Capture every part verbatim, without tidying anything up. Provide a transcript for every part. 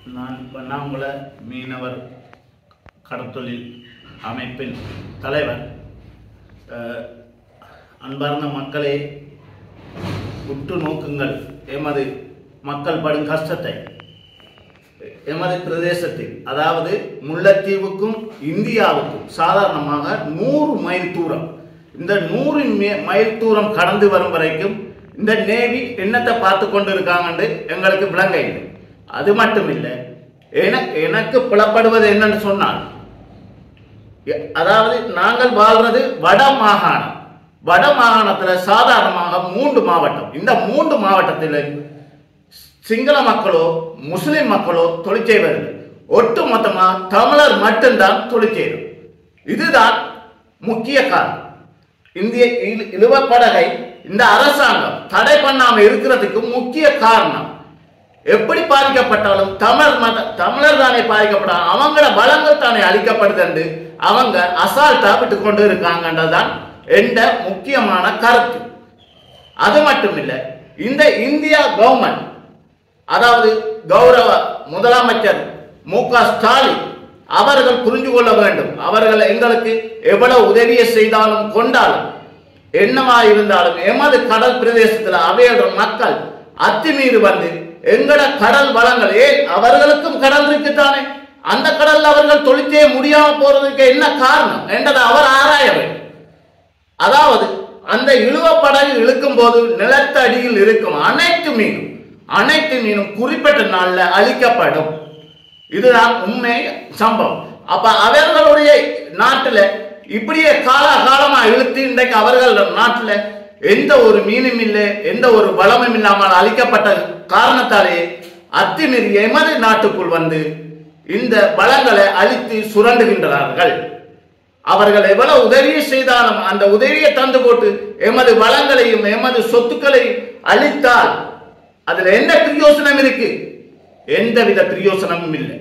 நான் வண்ணாங்குள மீனவர் கடத்தொழில் அமைப்பின் தலைவர். அன்பார்ந்த மக்களே, உற்று நோக்குங்கள் எமது மக்கள் படும் கஷ்டத்தை. எமது பிரதேசத்தில், அதாவது முல்லைத்தீவுக்கும் இந்தியாவுக்கும் சாதாரணமாக நூறு மைல் தூரம், இந்த நூறு மைல் தூரம் கடந்து வரும் வரைக்கும் இந்த நேவி என்னத்தை பார்த்து கொண்டு இருக்காங்கன்னு எங்களுக்கு விளங்க இல்லை. அது மட்டும் இல்லை, எனக்கு எனக்கு புலப்படுவது என்னன்னு சொன்னால், அதாவது நாங்கள் வாழ்றது வட மாகாணம். வட மாகாணத்தில் சாதாரணமாக மூன்று மாவட்டம். இந்த மூன்று மாவட்டத்தில் சிங்கள மக்களோ முஸ்லிம் மக்களோ தொழில் செய்வதில்லை. ஒட்டு மொத்தமாக தமிழர் மட்டும்தான் தொழில் செய்யும். இதுதான் முக்கிய காரணம். இந்திய இழுவப்படகை இந்த அரசாங்கம் தடை பண்ணாமல் இருக்கிறதுக்கு முக்கிய காரணம். எப்படி பாதிக்கப்பட்டாலும் தமிழர் மத தமிழர் தானே பாதிக்கப்பட்டாலும் அவங்களோட பலங்கள் தானே அளிக்கப்படுது என்று அவங்க அசால்ட்டா விட்டு கொண்டு இருக்காங்கன்றதான் என்ற முக்கியமான கருத்து. அது மட்டும் இல்லை, இந்த இந்தியா கவர்மெண்ட், அதாவது கௌரவ முதலமைச்சர் மு க ஸ்டாலின் அவர்கள் புரிந்து கொள்ள வேண்டும். அவர்கள் எங்களுக்கு எவ்வளவு உதவியை செய்தாலும் கொண்டாலும் என்னவா இருந்தாலும் எமது கடல் பிரதேசத்தில் அவையோட மக்கள் அத்துமீறி வந்து எங்கட கடல் வளங்கள், ஏன் அவர்களுக்கும் கடல் இருக்குத்தானே, அந்த கடல் அவர்கள் தொழில் செய்ய முடியாம போறதுக்கு என்ன காரணம் என்றதை அவர் ஆராய வேண்டும். அதாவது அந்த இழுவப்படகு இழுக்கும் போது நிலத்தடியில் இருக்கும் அனைத்து மீனும் அனைத்து மீனும் குறிப்பிட்ட நாள்ல அழிக்கப்படும். இதுதான் உண்மை சம்பவம். அப்ப அவர்களுடைய நாட்டுல இப்படியே காலகாலமா இழுத்து இன்றைக்கு அவர்கள் நாட்டுல எந்த ஒரு மீனும் இல்லை, எந்த ஒரு வளமும் இல்லாமல் அழிக்கப்பட்ட காரணத்தாலே அத்துமீறி எமது நாட்டுக்குள் வந்து இந்த வளங்களை அழித்து சுரண்டுகின்றார்கள். அவர்கள் எவ்வளவு உதவியை செய்தாலும் அந்த உதவியை தந்து போட்டு எமது வளங்களையும் எமது சொத்துக்களையும் அழித்தால் அதுல என்ன பிரயோசனம் இருக்கு? எந்தவித பிரயோசனமும் இல்லை.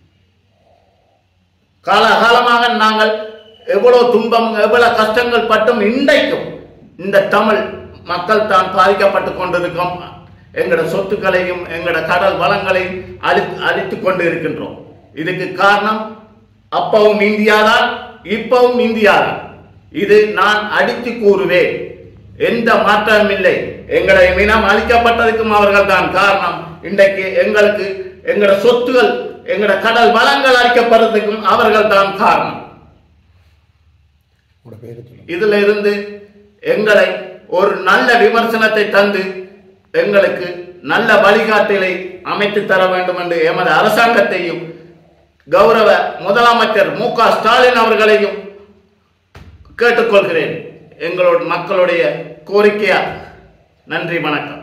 காலகாலமாக நாங்கள் எவ்வளவு துன்பம் எவ்வளவு கஷ்டங்கள் பட்டும் இன்றைக்கும் இந்த தமிழ் மக்கள் தான் பாதிக்கப்பட்டு கொண்டிருக்கும். எங்களோட சொத்துக்களையும் எங்களோட கடல் வளங்களையும் அழி அழித்து கொண்டு இருக்கின்றோம். இதுக்கு காரணம் அப்பவும் இந்தியா தான், இப்பவும் இந்தியா தான். இது நான் அடித்து கூறுவேன். எந்த மாற்றமும் இல்லை. எங்களுடைய இனம் அழிக்கப்பட்டதுக்கும் அவர்கள் தான் காரணம். இன்றைக்கு எங்களுக்கு எங்களோட சொத்துகள் எங்களோட கடல் வளங்கள் அழிக்கப்படுறதுக்கும் அவர்கள் தான் காரணம். இதுல இருந்து எங்களை ஒரு நல்ல விமர்சனத்தை தந்து எங்களுக்கு நல்ல வழிகாட்டலை அமைத்து தர வேண்டும் என்று எமது அரசாங்கத்தையும் கௌரவ முதலமைச்சர் மு க ஸ்டாலின் அவர்களையும் கேட்டுக்கொள்கிறேன். எங்களோட மக்களுடைய கோரிக்கையா. நன்றி, வணக்கம்.